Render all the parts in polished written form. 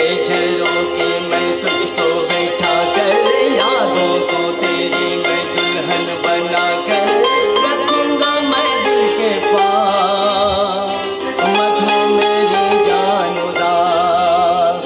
के झरोके मैं तुझको बैठा कर, यादों को तेरी मैं दुल्हन बना कर रखूंगा मैं दिल के पास, मत हो मेरी जान उदास।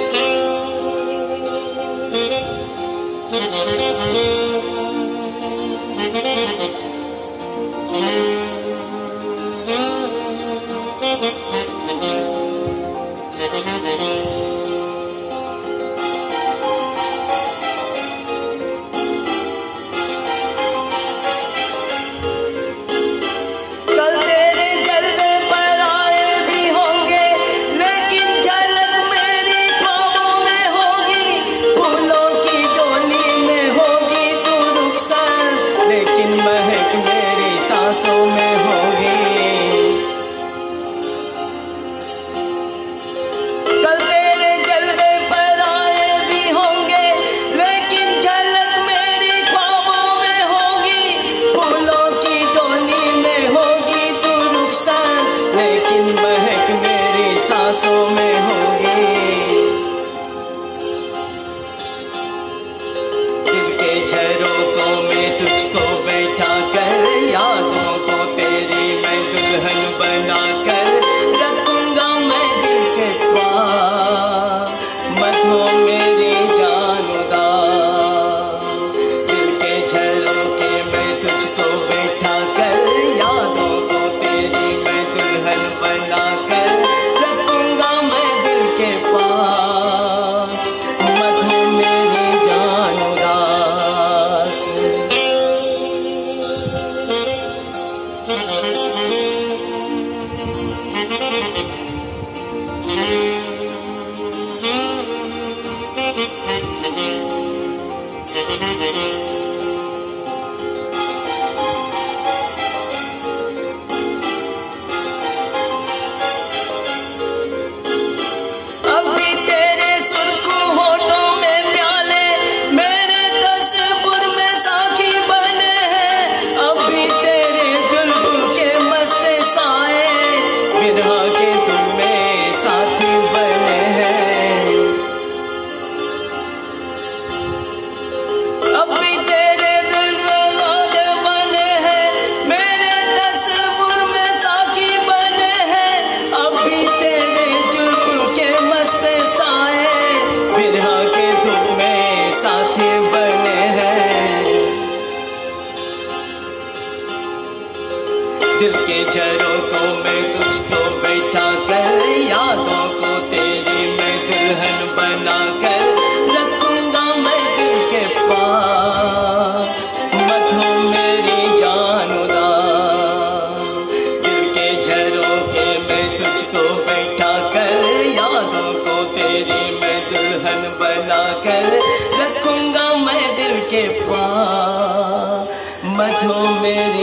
दिल के झरोकों में तुझको बैठा कर, यादों को तेरी मैं दुल्हन बना कर रखूंगा मैं दिल के पास, मत हो मेरी जान उदास। दिल के झरोके में तुझको बैठा कर, यादों को तेरी मैं दुल्हन बना कर रखूंगा मैं दिल के पास, मत हो मेरी जान उदास। अभी तेरे सुर्खू होठों में प्याले मेरे तस्वीर में साखी बने हैं, अभी तेरे जुल्फों के मस्त साए बिरहा के तुम में साथी बने हैं। अभी तेरे दिल में गाने बने हैं, मेरे तस्वीर में साखी बने हैं, अभी तेरे जुल्फों के मस्त साए बिरहा के तुम में साथी बने हैं। दिल के झरोकों में तुझको बैठा कर, यादों को तेरी मैं दुल्हन बना कर रखूंगा मैं दिल के पास, मत हो मेरी जान उदास। दिल के झरोके में तुझको बैठा कर, यादों को तेरी मैं दुल्हन बना कर रखूंगा मैं दिल के पास, मत हो मेरी